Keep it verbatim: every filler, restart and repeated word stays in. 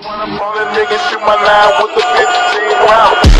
Wanna ball a nigga, shoot my line with the fifteen round.